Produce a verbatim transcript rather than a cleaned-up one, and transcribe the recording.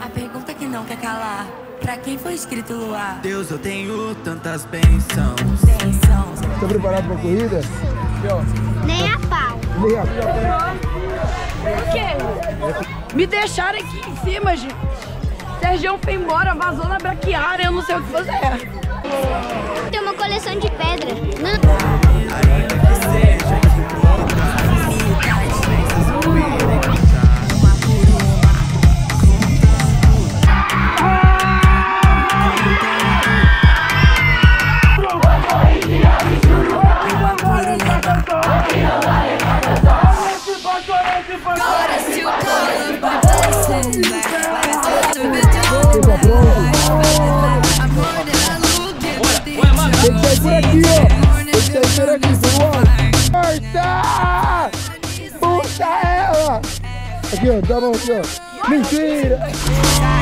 A pergunta que não quer calar, pra quem foi escrito luar? Deus, eu tenho tantas bênçãos. Bênçãos. Tá preparado pra corrida? Nem a pau. Nem a pau. O quê? Me deixaram aqui em cima, gente. Sergião foi embora, vazou na braquiária, eu não sei o que fazer. Tem uma coleção de pedra. Ainda que seja equivocado, Uma por uma. Tem que sair por aqui, ó. Tem que sair por aqui, vamos lá. Corta! Puxa ela! Aqui, ó, dá a mão aqui, ó. Mentira!